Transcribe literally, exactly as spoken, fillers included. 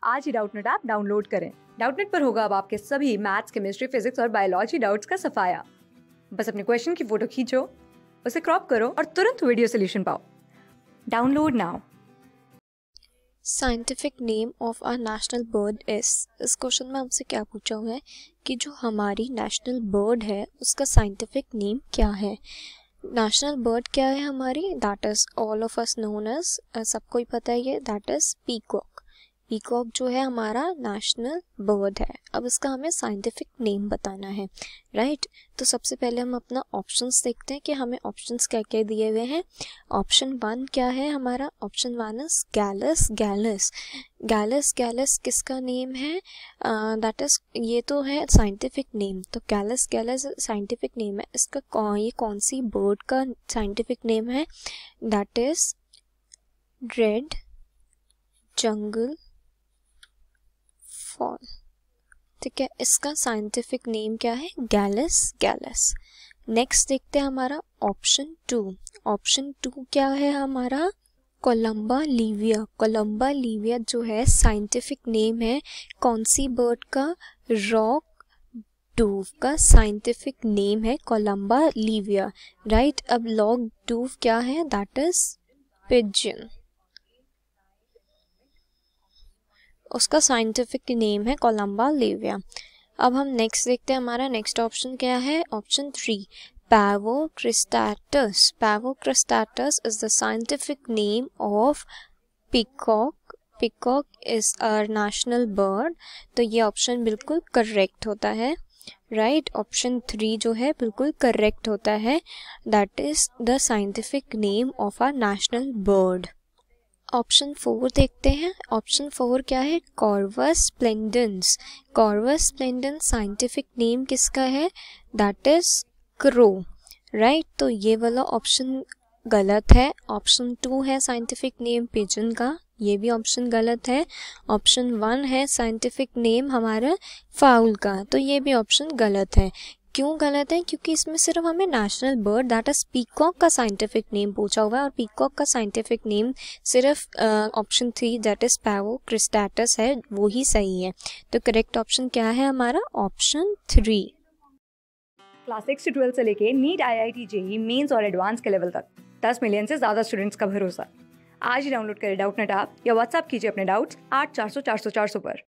आज ही Doubtnut app download करें। डाउटनेट पर होगा अब आपके सभी मैथ्स, केमिस्ट्री, फिजिक्स और बायोलॉजी डाउट्स का सफाया। बस अपने क्वेश्चन की फोटो खींचो, उसे क्रॉप करो और तुरंत वीडियो सोल्यूशन पाओ। Download now. Scientific name of our national bird is. इस क्वेश्चन में हमसे क्या पूछा हुआ है कि जो हमारी नेशनल बर्ड है उसका साइंटिफिक नेम क्या है। नेशनल बर्ड क्या है हमारी, that is all of us known as, सबको ही पता है ये, दैट इज पीकॉक। पीकॉक जो है हमारा नेशनल बर्ड है। अब इसका हमें साइंटिफिक नेम बताना है, राइट right? तो सबसे पहले हम अपना ऑप्शंस देखते हैं कि हमें ऑप्शंस क्या क्या दिए हुए हैं। ऑप्शन वन क्या है हमारा, option one is Gallus Gallus Gallus Gallus किसका नेम है, दैट इज ये तो है साइंटिफिक नेम। तो गैलस गैलस साइंटिफिक नेम है, इसका कौन ये कौन सी बर्ड का साइंटिफिक नेम है, that is red jungle fowl. ठीक है, इसका साइंटिफिक नेम क्या है, गैलस गैलस। नेक्स्ट देखते हैं हमारा ऑप्शन टू। ऑप्शन टू क्या है हमारा, कोलंबा लिविया। कोलंबा लिविया जो है साइंटिफिक नेम है कौन सी बर्ड का, रॉक डूव का साइंटिफिक नेम है कोलंबा लिविया, राइट। अब लॉक डूव क्या है, दैट इज पिजन, उसका साइंटिफिक नेम है कोलंबा लिविया। अब हम नेक्स्ट देखते हैं हमारा नेक्स्ट ऑप्शन क्या है, option three Pavo cristatus. Pavo cristatus is the scientific name of peacock. Peacock is our national bird. तो ये ऑप्शन बिल्कुल करेक्ट होता है, राइट। ऑप्शन थ्री जो है बिल्कुल करेक्ट होता है, that is the scientific name of our national bird. Option four देखते हैं। ऑप्शन फोर क्या है, Corvus splendens. Corvus splendens scientific name किसका है, दैट इज क्रो, राइट। तो ये वाला ऑप्शन गलत है। ऑप्शन टू है साइंटिफिक नेम पिजन का, ये भी ऑप्शन गलत है। ऑप्शन वन है साइंटिफिक नेम हमारा फाउल का, तो ये भी ऑप्शन गलत है। क्यों गलत है, क्योंकि इसमें सिर्फ हमें national bird that is peacock का साइंटिफिक नेम पूछा हुआ है और पीकॉक का साइंटिफिक नेम सिर्फ option three that is Pavo cristatus है, वो ही सही है। तो करेक्ट ऑप्शन क्या है हमारा, ऑप्शन थ्री। क्लास सिक्स से ट्वेल्थ से लेके NEET, I I T, JEE Mains और एडवांस के लेवल तक दस मिलियन से ज्यादा स्टूडेंट्स का भरोसा। आज ही डाउनलोड करें डाउटनेट ऐप या व्हाट्सएप कीजिए अपने डाउट्स आठ चार सौ चार सौ चार सौ पर।